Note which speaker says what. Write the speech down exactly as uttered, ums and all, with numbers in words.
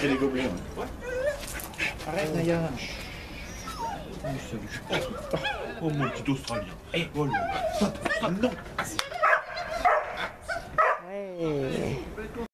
Speaker 1: montrer les gobelets. Ouais.
Speaker 2: Arrête, Naya.
Speaker 1: Oh, salut. Oh, mon petit Australien. Eh, oh là là. Stop, stop, non.
Speaker 2: Ouais.